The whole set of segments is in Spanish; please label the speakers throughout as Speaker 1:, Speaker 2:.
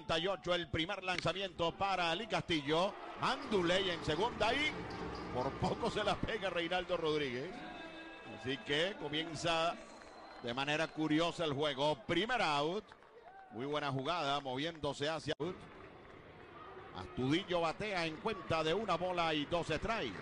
Speaker 1: 38 el primer lanzamiento para Ali Castillo. Manduley en segunda y por poco se la pega Reinaldo Rodríguez. Así que comienza de manera curiosa el juego. Primer out. Muy buena jugada moviéndose hacia out. Astudillo batea en cuenta de 1 bola y 2 strikes.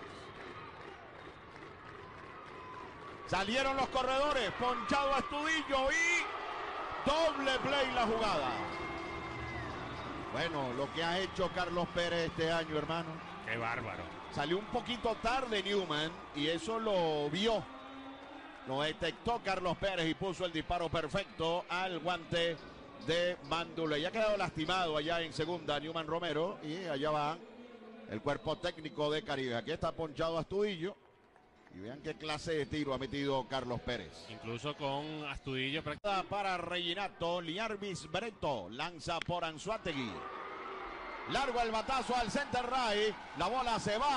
Speaker 1: Salieron los corredores. Ponchado Astudillo y doble play la jugada. Bueno, lo que ha hecho Carlos Pérez este año, hermano.
Speaker 2: Qué bárbaro.
Speaker 1: Salió un poquito tarde Newman y eso lo vio. Lo detectó Carlos Pérez y puso el disparo perfecto al guante de Manduley. Ya ha quedado lastimado allá en segunda Newman Romero y allá va el cuerpo técnico de Caribe. Aquí está ponchado Astudillo y vean qué clase de tiro ha metido Carlos Pérez.
Speaker 2: Incluso con Astudillo.
Speaker 1: Para Reginato, Liarvis Breto lanza por Anzuategui. Largo el batazo al center right. La bola se va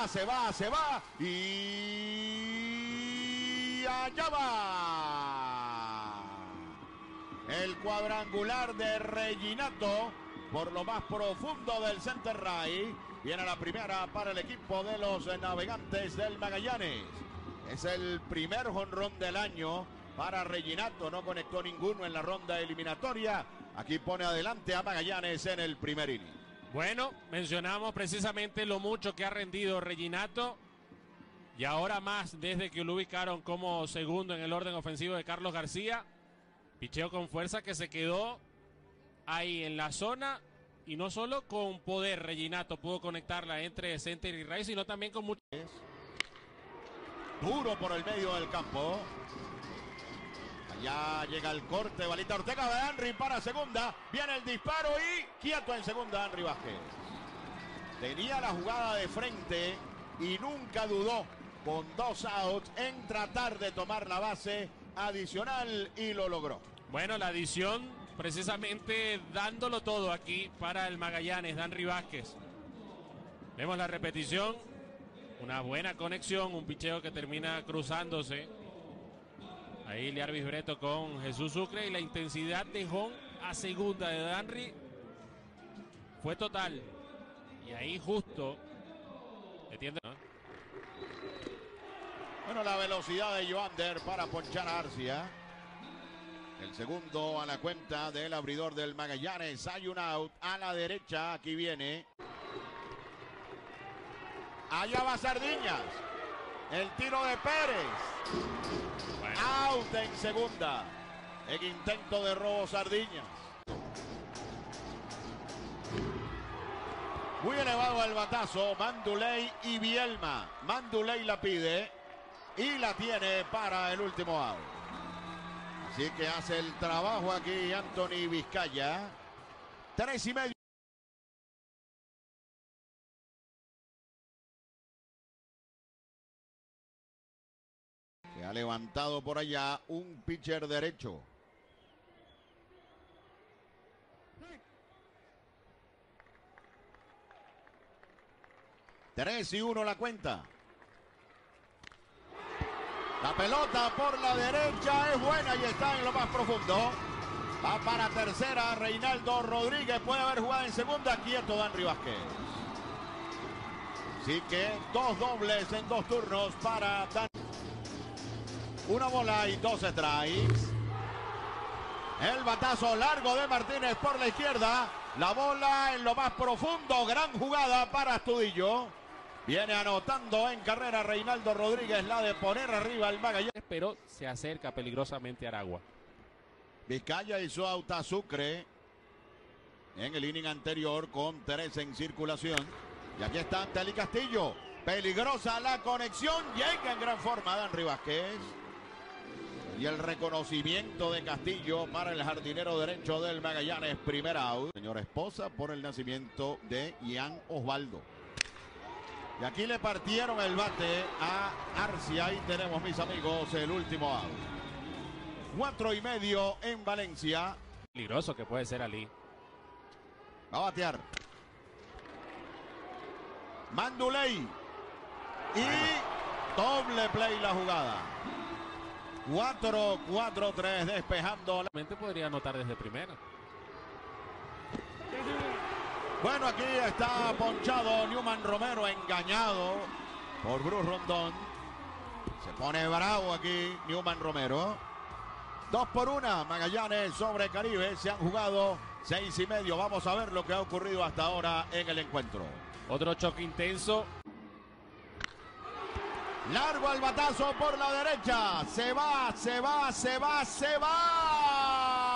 Speaker 1: y allá va. El cuadrangular de Reginato por lo más profundo del center right. Viene la primera para el equipo de los Navegantes del Magallanes. Es el primer jonrón del año para Reginato. No conectó ninguno en la ronda eliminatoria. Aquí pone adelante a Magallanes en el primer inning.
Speaker 2: Bueno, mencionamos precisamente lo mucho que ha rendido Reginato. Y ahora más desde que lo ubicaron como segundo en el orden ofensivo de Carlos García. Picheo con fuerza que se quedó ahí en la zona. Y no solo con poder Reginato pudo conectarla entre center y right, sino también con mucho...
Speaker 1: Duro por el medio del campo. Allá llega el corte. Balita Ortega de Henry para segunda. Viene el disparo y quieto en segunda Henry Vázquez. Tenía la jugada de frente y nunca dudó con 2 outs en tratar de tomar la base adicional y lo logró.
Speaker 2: Bueno, la adición precisamente dándolo todo aquí para el Magallanes, Henry Vázquez. Vemos la repetición. Una buena conexión, un picheo que termina cruzándose. Ahí Liarvis Breto con Jesús Sucre y la intensidad de Jon a segunda de Henry fue total. Y ahí justo entiende, ¿no?
Speaker 1: Bueno, la velocidad de Joander para ponchar a Arcia. El segundo a la cuenta del abridor del Magallanes. Hay un out a la derecha. Aquí viene. Allá va Sardiñas. El tiro de Pérez.
Speaker 2: Bueno.
Speaker 1: Out en segunda. En intento de robo Sardiñas. Muy elevado el batazo. Manduley y Bielma. Manduley la pide. Y la tiene para el último out. Así que hace el trabajo aquí Anthony Vizcaya. 3:30. Se ha levantado por allá un pitcher derecho. Tres y 1 la cuenta. La pelota por la derecha es buena y está en lo más profundo. Va para tercera Reinaldo Rodríguez. Puede haber jugada en segunda. Quieto Henry Vázquez. Así que 2 dobles en 2 turnos para Dan. 1 bola y 2 strikes. El batazo largo de Martínez por la izquierda. La bola en lo más profundo. Gran jugada para Astudillo. Viene anotando en carrera Reinaldo Rodríguez la de poner arriba el Magallanes.
Speaker 2: Pero se acerca peligrosamente a Aragua.
Speaker 1: Vizcaya hizo out a Sucre en el inning anterior con 3 en circulación. Y aquí está ante Ali Castillo. Peligrosa la conexión. Llega en gran forma Henry Vázquez. Y el reconocimiento de Castillo para el jardinero derecho del Magallanes. Primer out. Señora esposa por el nacimiento de Ian Osvaldo. Y aquí le partieron el bate a Arcia. Ahí tenemos, mis amigos, el último out. 4:30 en Valencia.
Speaker 2: Peligroso que puede ser Ali.
Speaker 1: Va a batear Manduley. Y doble play la jugada. 4-4-3 despejando.
Speaker 2: Podría anotar desde primera.
Speaker 1: Bueno, aquí está ponchado Newman Romero, engañado por Bruce Rondón. Se pone bravo aquí Newman Romero. 2-1, Magallanes sobre Caribe. Se han jugado 6:30. Vamos a ver lo que ha ocurrido hasta ahora en el encuentro.
Speaker 2: Otro choque intenso.
Speaker 1: Largo el batazo por la derecha. Se va, se va, se va, se va.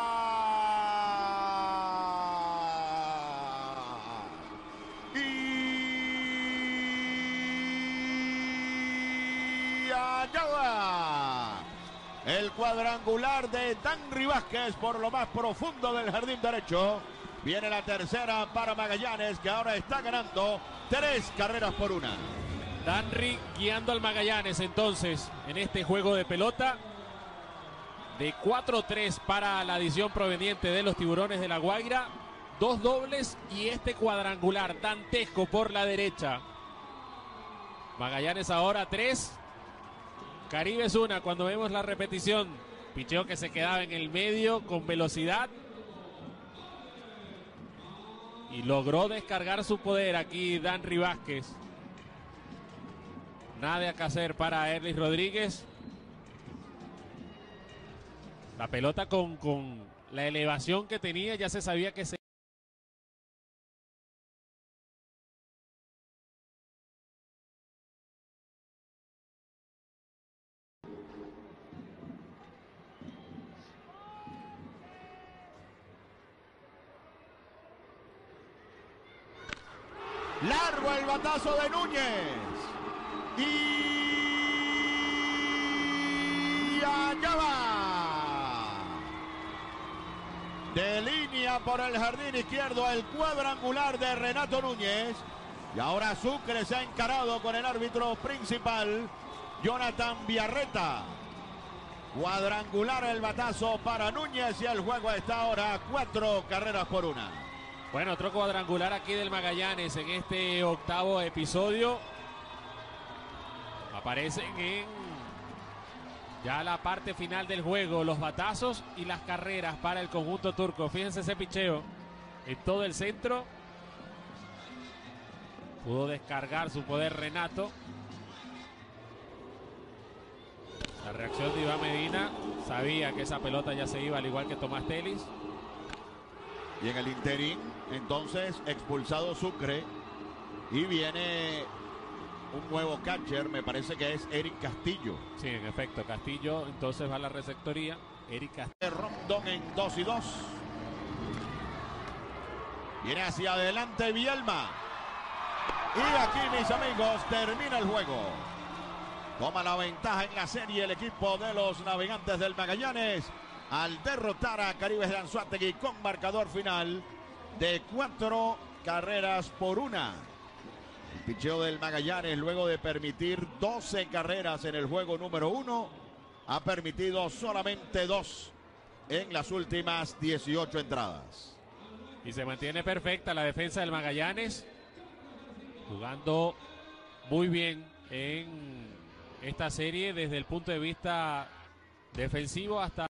Speaker 1: Y allá va. El cuadrangular de Danry Vázquez por lo más profundo del jardín derecho. Viene la tercera para Magallanes, que ahora está ganando 3-1.
Speaker 2: Danry guiando al Magallanes entonces en este juego de pelota de 4-3 para la adición proveniente de los Tiburones de La Guaira. 2 dobles y este cuadrangular dantesco por la derecha. Magallanes ahora 3. Caribes 1 cuando vemos la repetición. Picheo que se quedaba en el medio con velocidad. Y logró descargar su poder aquí Danry Vázquez. Nada que hacer para Erlis Rodríguez. La pelota con la elevación que tenía ya se sabía que se...
Speaker 1: Largo el batazo de Núñez. Y allá va. De línea por el jardín izquierdo el cuadrangular de Renato Núñez. Y ahora Sucre se ha encarado con el árbitro principal, Jonathan Villarreta. Cuadrangular el batazo para Núñez y el juego está ahora 4-1.
Speaker 2: Bueno, otro cuadrangular aquí del Magallanes en este octavo episodio. Aparecen en ya la parte final del juego los batazos y las carreras para el conjunto turco. Fíjense ese picheo en todo el centro. Pudo descargar su poder Renato. La reacción de Iván Medina. Sabía que esa pelota ya se iba, al igual que Tomás Telis.
Speaker 1: Y en el interín, entonces, expulsado Sucre. Y viene un nuevo catcher, me parece que es Eric Castillo.
Speaker 2: Sí, en efecto, Castillo entonces va a la receptoría. Eric Castillo.
Speaker 1: Rondón en 2-2. Viene hacia adelante Vielma. Y aquí, mis amigos, termina el juego. Toma la ventaja en la serie el equipo de los Navegantes del Magallanes al derrotar a Caribes de Anzoátegui con marcador final de 4-1. El picheo del Magallanes, luego de permitir 12 carreras en el juego número 1, ha permitido solamente 2 en las últimas 18 entradas.
Speaker 2: Y se mantiene perfecta la defensa del Magallanes, jugando muy bien en esta serie desde el punto de vista defensivo hasta